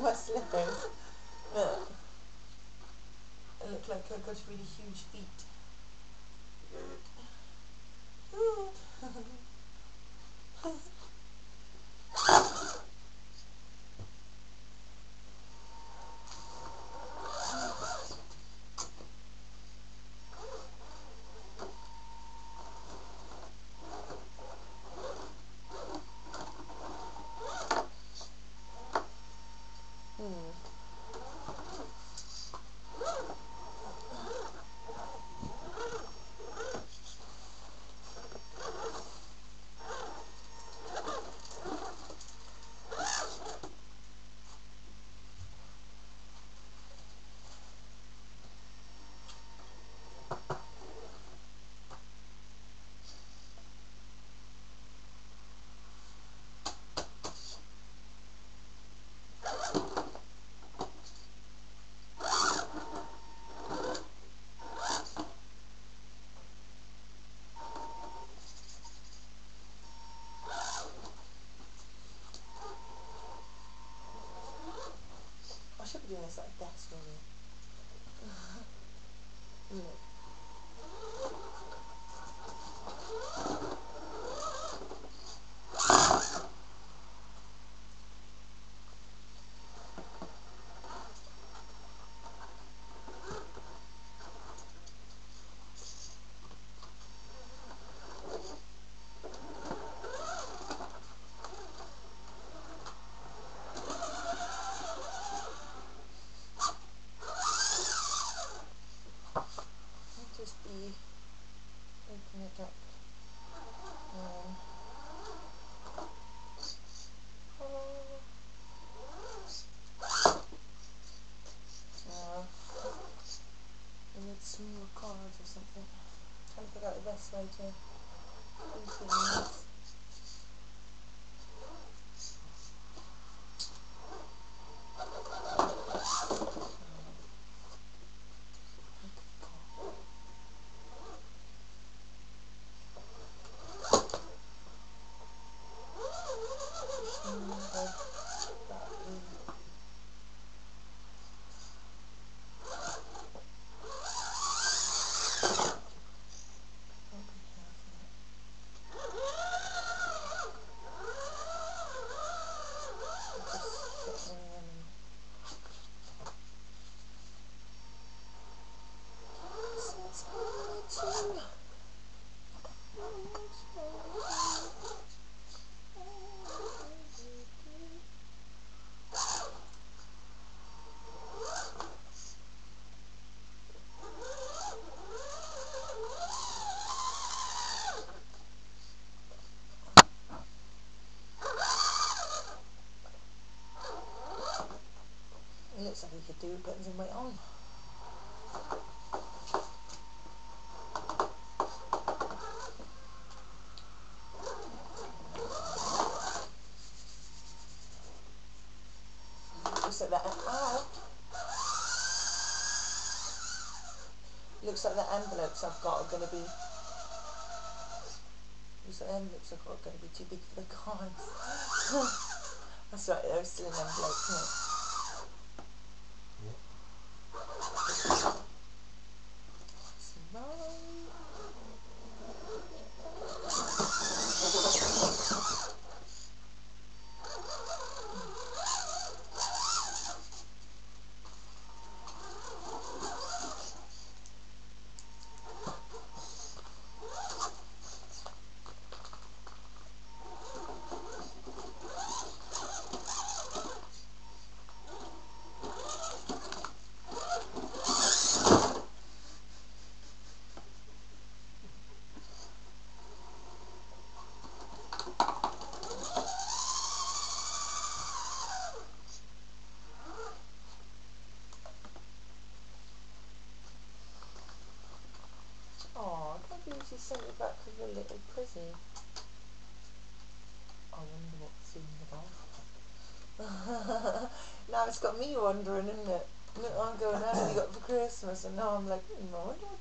my slippers. But I look like I've got really huge feet. Ooh. I should be doing this like this, really. Just be open it up. I need some more cards or something. I'm trying to figure out the best way to do things. It looks like we could do buttons and weight on. Looks like that. Ow! Looks like the envelopes I've got are going to be. Looks like the envelopes I've got are going to be too big for the cards. That's right. They're still in envelopes, isn't it? Maybe she sent it back with a little prissy. I wonder what's in the bag. Now it's got me wondering, isn't it? Look, I'm going, how do we got for Christmas? And now I'm like, I wonder what